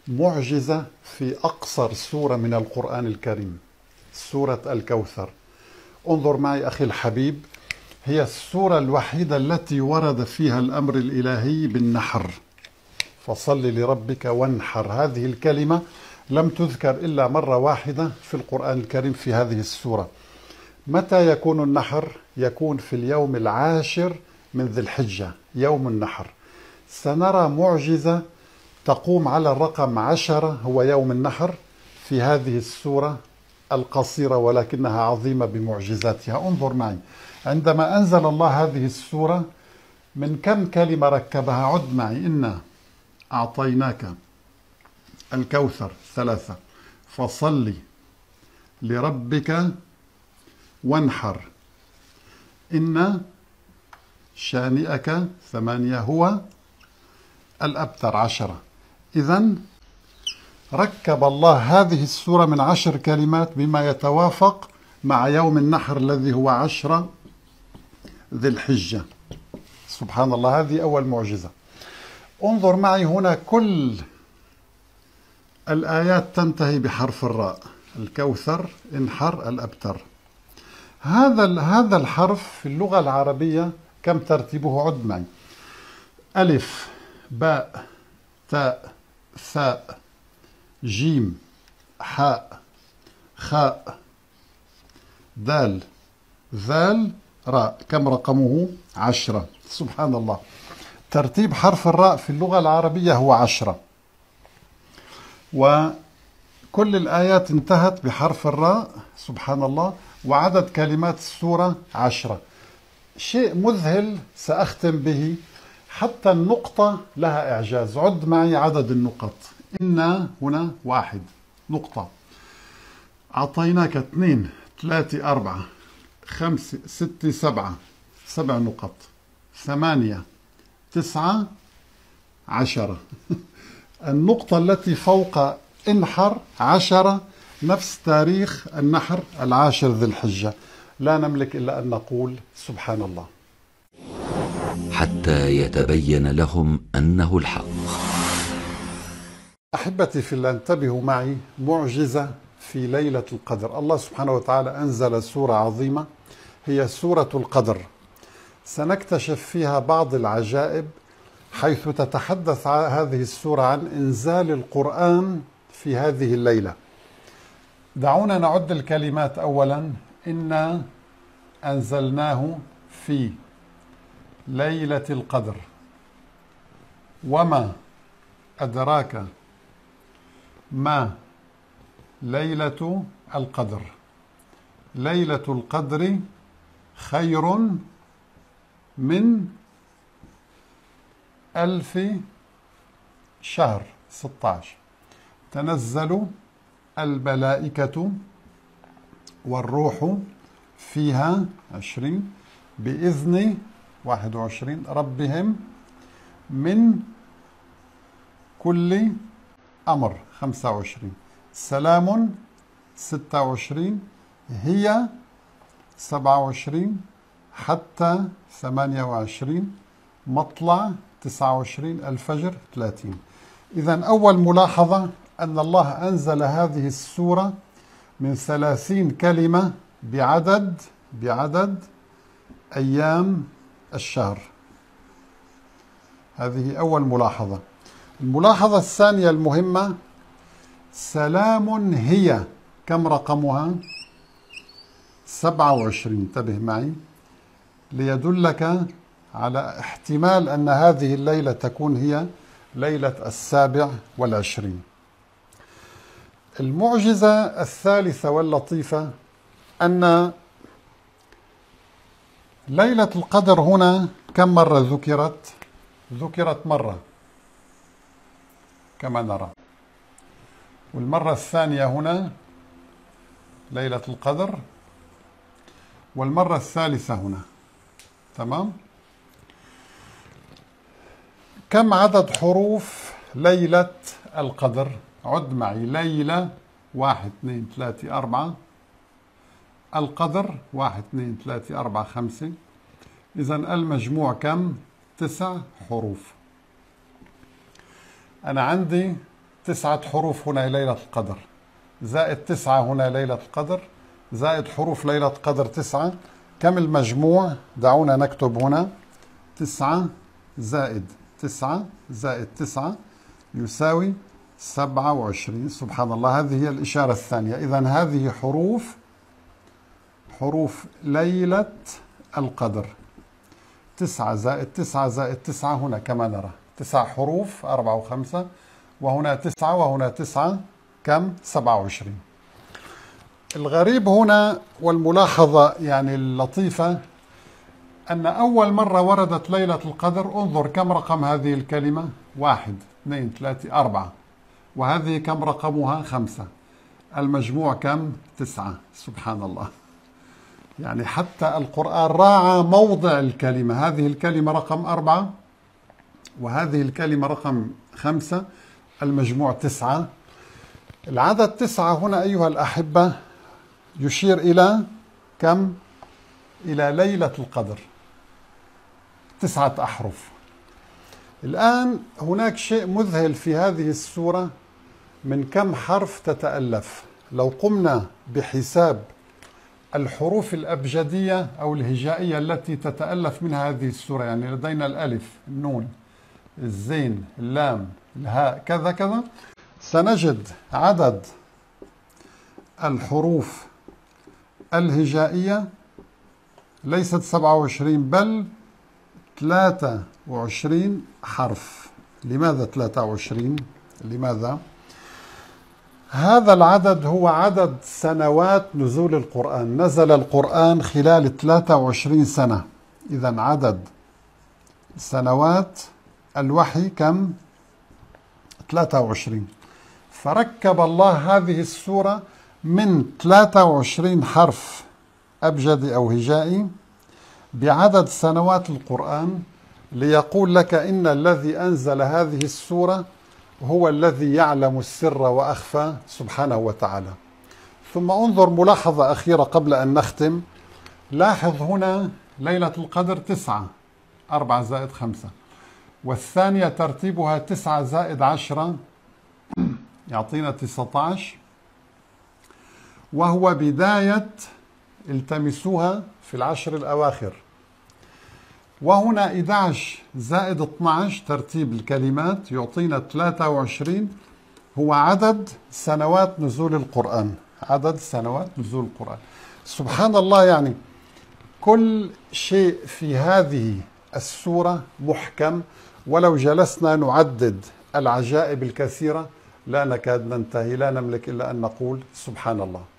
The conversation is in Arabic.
معجزة في أقصر سورة من القرآن الكريم، سورة الكوثر. انظر معي أخي الحبيب، هي السورة الوحيدة التي ورد فيها الأمر الإلهي بالنحر، فصل لربك وانحر. هذه الكلمة لم تذكر إلا مرة واحدة في القرآن الكريم في هذه السورة. متى يكون النحر؟ يكون في اليوم العاشر من ذي الحجة، يوم النحر. سنرى معجزة تقوم على الرقم 10، هو يوم النحر، في هذه السورة القصيرة ولكنها عظيمة بمعجزاتها. انظر معي، عندما أنزل الله هذه السورة من كم كلمة ركبها؟ عد معي: إنا أعطيناك الكوثر 3، فصل لربك وانحر، إن شانئك 8 هو الأبتر 10. إذن ركب الله هذه السورة من 10 كلمات بما يتوافق مع يوم النحر الذي هو 10 ذي الحجة. سبحان الله، هذه أول معجزة. انظر معي هنا، كل الآيات تنتهي بحرف الراء: الكوثر، انحر، الأبتر. هذا الحرف في اللغة العربية كم ترتيبه؟ عد معي: ألف، باء، تاء، ثاء، جيم، حاء، خاء، دال، ذال، راء. كم رقمه؟ 10. سبحان الله، ترتيب حرف الراء في اللغة العربية هو 10، وكل الآيات انتهت بحرف الراء. سبحان الله، وعدد كلمات السورة 10. شيء مذهل سأختم به، حتى النقطة لها إعجاز. عد معي عدد النقط: إنا هنا 1 نقطة، أعطيناك 2، 3، 4، 5، 6، 7 نقط، 8، 9، 10. النقطة التي فوق انحر 10، نفس تاريخ النحر 10 ذي الحجة. لا نملك إلا أن نقول سبحان الله. حتى يتبين لهم أنه الحق. أحبتي في الله، انتبهوا معي، معجزة في ليلة القدر. الله سبحانه وتعالى أنزل سورة عظيمة هي سورة القدر، سنكتشف فيها بعض العجائب، حيث تتحدث هذه السورة عن إنزال القرآن في هذه الليلة. دعونا نعد الكلمات أولا: إنا أنزلناه في ليلة القدر، وما أدراك ما ليلة القدر، ليلة القدر خير من 1000 شهر. 16. تنزل الملائكة والروح فيها 20 بإذن 21 ربهم من كل أمر. 25. سلام 26. هي 27 حتى 28. مطلع 29. الفجر 30. إذن أول ملاحظة أن الله أنزل هذه السورة من 30 كلمة بعدد أيام الشهر. هذه أول ملاحظة. الملاحظة الثانية المهمة: سلام هي، كم رقمها؟ 27. انتبه معي، ليدلك على احتمال أن هذه الليلة تكون هي ليلة 27. المعجزة الثالثة واللطيفة أن ليلة القدر هنا كم مرة ذكرت؟ ذكرت مرة كما نرى، والمرة الثانية هنا ليلة القدر، والمرة الثالثة هنا. تمام؟ كم عدد حروف ليلة القدر؟ عد معي: ليلة 1، 2، 3، 4. القدر 1، 2، 3، 4، 5. إذن المجموع كم؟ 9 حروف. أنا عندي 9 حروف هنا ليلة القدر، زائد 9 هنا ليلة القدر، زائد حروف ليلة القدر 9. كم المجموع؟ دعونا نكتب هنا 9 زائد 9 زائد 9 يساوي 27. سبحان الله، هذه هي الإشارة الثانية. إذن هذه حروف ليلة القدر. 9 زائد 9 زائد 9 هنا كما نرى 9 حروف 4 و5، وهنا 9 وهنا 9 كم؟ 27. الغريب هنا والملاحظة يعني اللطيفة أن أول مرة وردت ليلة القدر، انظر كم رقم هذه الكلمة، 1 2 3 4، وهذه كم رقمها؟ 5. المجموع كم؟ 9. سبحان الله، يعني حتى القرآن راعى موضع الكلمة. هذه الكلمة رقم 4 وهذه الكلمة رقم 5، المجموع 9. العدد 9 هنا أيها الأحبة يشير إلى كم؟ إلى ليلة القدر، 9 أحرف. الآن هناك شيء مذهل في هذه السورة، من كم حرف تتألف؟ لو قمنا بحساب الحروف الأبجدية أو الهجائية التي تتألف منها هذه السورة، يعني لدينا الألف، النون، الزين، اللام، الهاء، كذا كذا، سنجد عدد الحروف الهجائية ليست 27 بل 23 حرف. لماذا 23؟ لماذا؟ هذا العدد هو عدد سنوات نزول القرآن. نزل القرآن خلال 23 سنة، إذن عدد سنوات الوحي كم؟ 23. فركب الله هذه السورة من 23 حرف أبجدي أو هجائي بعدد سنوات القرآن، ليقول لك إن الذي أنزل هذه السورة هو الذي يعلم السر وأخفى سبحانه وتعالى. ثم انظر ملاحظة أخيرة قبل أن نختم. لاحظ هنا ليلة القدر 9، 4 زائد 5، والثانية ترتيبها 9 زائد 10 يعطينا 19، وهو بداية التمسوها في العشر الأواخر. وهنا 11 زائد 12 ترتيب الكلمات يعطينا 23، هو عدد سنوات نزول القرآن، عدد سنوات نزول القرآن. سبحان الله، يعني كل شيء في هذه السورة محكم، ولو جلسنا نعدد العجائب الكثيرة لا نكاد ننتهي، لا نملك إلا أن نقول سبحان الله.